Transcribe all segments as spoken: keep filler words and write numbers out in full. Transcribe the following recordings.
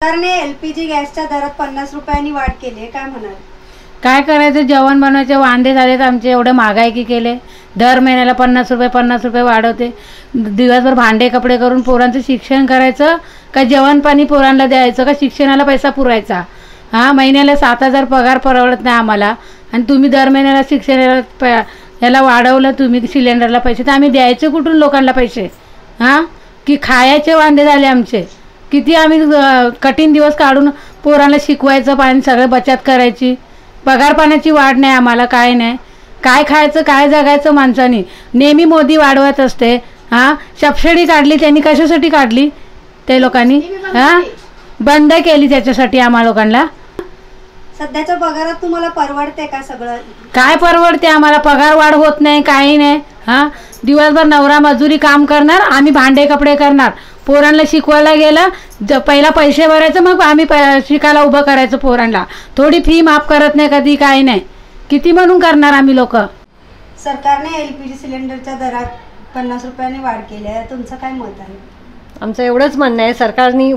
सरकारने एलपीजी गॅसच्या दरात पन्नास रुपयांनी वाढ केली आहे, काय म्हणाल? काय करायचं, जेवण बनवायचे वांदे झालेत आमचे, एवढे महागाई की केले. दर महिन्याला पन्नास रुपये पन्नास रुपये वाढवते. दिवसभर भांडे कपडे करून पोरांचं शिक्षण करायचं का जेवण पाणी पोरांना द्यायचं का शिक्षणाला पैसा पुरायचा? हां, महिन्याला सात हजार पगार परवडत नाही आम्हाला आणि तुम्ही दर महिन्याला शिक्षणाला प याला वाढवलं तुम्ही सिलेंडरला पैसे, तर आम्ही द्यायचे कुठून लोकांना पैसे? हां, की खायचे वांदे झाले आमचे. किती आम्ही कठीण दिवस काढून पोरांना शिकवायचं, पाणी सगळं बचत करायची. पगार पाण्याची वाढ नाही आम्हाला, काय नाही. काय खायचं काय जगायचं माणसानी? नेहमी मोदी वाढवत असते. हां, सबसिडी काढली त्यांनी, कशासाठी काढली ते लोकांनी? हां, बंद केली त्याच्यासाठी आम्हा लोकांना. सध्याच्या पगारात तुम्हाला परवडते का सगळं? काय परवडते आम्हाला? पगार वाढ होत नाही, काही नाही. हां, दिवसभर नवरा मजुरी काम करणार, आम्ही भांडे कपडे करणार. पोरांना शिकवायला गेलं ज पहिला पैसे भरायचं, मग आम्ही प शिकायला उभं करायचं पोरांना. थोडी फी माफ करत नाही कधी, काही नाही. किती म्हणून करणार आम्ही लोक? सरकारने एलपीजी सिलेंडरच्या दरात पन्नास रुपयांनी वाढ केली आहे, तुमचं काय मत आहे? आमचं एवढंच म्हणणं आहे, सरकारने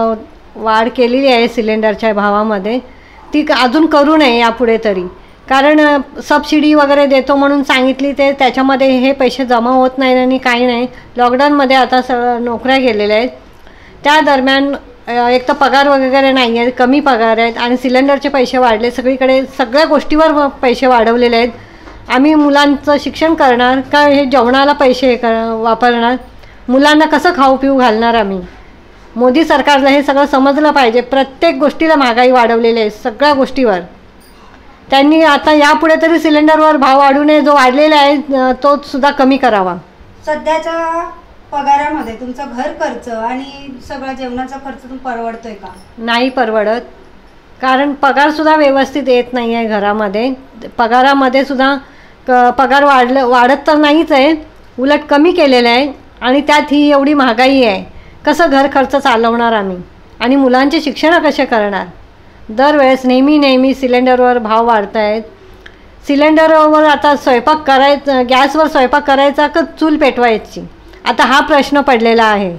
वाढ केलेली आहे सिलेंडरच्या भावामध्ये, ती अजून करू नये यापुढे तरी. कारण सबसिडी वगैरे देतो म्हणून सांगितली, ते त्याच्यामध्ये हे पैसे जमा होत नाही आणि काही नाही. लॉकडाऊनमध्ये आता स नोकऱ्या गेलेल्या आहेत, त्या दरम्यान एक तर पगार वगैरे नाही आहे, कमी पगार आहेत आणि सिलेंडरचे पैसे वाढले. सगळीकडे सगळ्या गोष्टीवर पैसे वाढवलेले आहेत. आम्ही मुलांचं शिक्षण करणार का हे जेवणाला पैसे कर वापरणार? मुलांना कसं खाऊ पिऊ घालणार आम्ही? मोदी सरकारला हे सगळं समजलं पाहिजे. प्रत्येक गोष्टीला महागाई वाढवलेली आहे, सगळ्या गोष्टीवर. त्यांनी आता यापुढे तरी सिलेंडरवर भाव वाढू नये, जो वाढलेला आहे तो सुद्धा कमी करावा. सध्याच्या पगारामध्ये तुमचा घर खर्च आणि सगळा जेवणाचा खर्च तुम्ही परवडतोय का? नाही परवडत, कारण पगारसुद्धा व्यवस्थित येत नाही आहे घरामध्ये. पगारामध्ये सुद्धा क पगार वाढलं वाढत तर नाहीच आहे, उलट कमी केलेलं आहे. आणि त्यात ही एवढी महागाई आहे, कसं घर खर्च चालवणार आम्ही? आणि मुलांचे शिक्षण कसे करणार? दरवेळेस नेहमी नेहमी सिलेंडरवर भाव वाढत आहेत. सिलेंडरवर आता स्वयंपाक करायचं, गॅसवर स्वयंपाक करायचा का चूल पेटवायची, आता हा प्रश्न पडलेला आहे.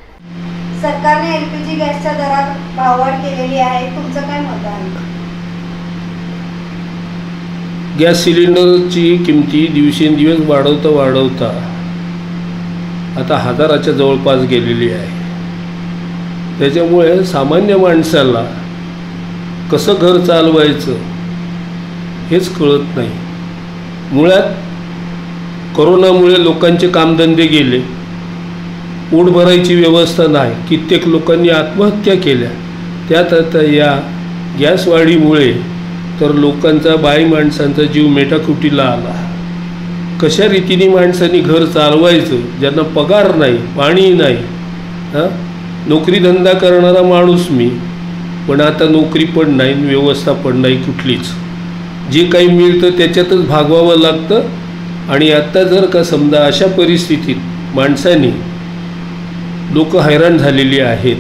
सरकारने एलपीजी गॅसच्या दरात भाववाढ केलेली आहे, तुमचं काय मत आहे? गॅस सिलेंडरची किमती दिवसेंदिवस वाढवता वाढवता आता हजाराच्या जवळपास गेलेली आहे. त्याच्यामुळे सामान्य माणसाला कसं घर चालवायचं हेच कळत नाही. मुळात कोरोनामुळे लोकांचे कामधंदे गेले, पोट भरायची व्यवस्था नाही, कित्येक लोकांनी आत्महत्या केल्या. त्यात आता या गॅसवाढीमुळे तर लोकांचा, बाई माणसांचा जीव मेटाकुटीला आला. कशा रीतीने माणसांनी घर चालवायचं, ज्यांना पगार नाही, पाणी नाही. हां, नोकरीधंदा करणारा माणूस मी, पण आता नोकरी पण नाही, व्यवस्था पण नाही कुठलीच. जे काही मिळतं त्याच्यातच भागवावं लागतं. आणि आत्ता जर का समजा अशा परिस्थितीत माणसांनी, लोक हैराण झालेली आहेत,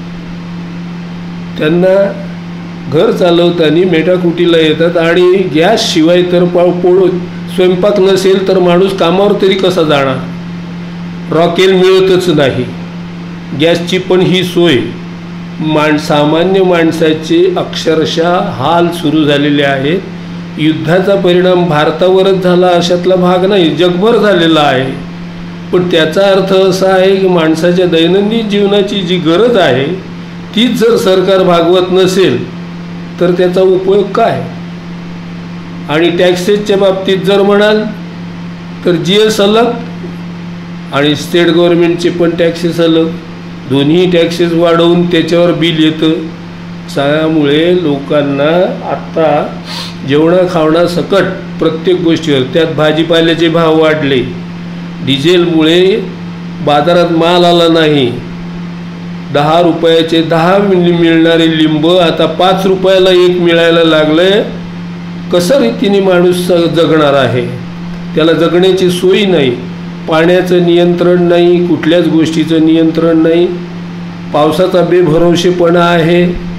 त्यांना घर चालवताना मेटाकुटीला येतात आणि गॅसशिवाय तर पाव पोळ स्वयंपाक नसेल तर माणूस कामावर तरी कसा जाणार? रॉकेल मिळतच नाही. गॅसची पण ही सोय, माण सामान्य माणसाचे अक्षरशः हाल सुरू झालेले आहेत. युद्धाचा परिणाम भारतावरच झाला अशातला भाग नाही, जगभर झालेला आहे. पण त्याचा अर्थ असा आहे की माणसाच्या दैनंदिन जीवनाची जी गरज आहे तीच जर सरकार भागवत नसेल तर त्याचा उपयोग काय? आणि टॅक्सेसच्या बाबतीत जर म्हणाल तर जी एस अलग आणि स्टेट गव्हर्नमेंटचे पण टॅक्सेस अलग, दोन्ही टॅक्सेस वाढवून त्याच्यावर बिल येतं. त्यामुळे लोकांना आत्ता जेवणा खावणा सकट प्रत्येक गोष्टीवर, त्यात भाजीपाल्याचे भाव वाढले. डिझेलमुळे बाजारात माल आला नाही. दहा रुपयाचे दहा मिळणारे लिंब आता पाच रुपयाला एक मिळायला लागले. कसं रीतीने माणूस जगणार आहे? त्याला जगण्याची सोय नाही, पाण्याचं नियंत्रण नाही, कुठल्याच गोष्टीचं नियंत्रण नाही, पावसाचा बेभरवशेपणा आहे.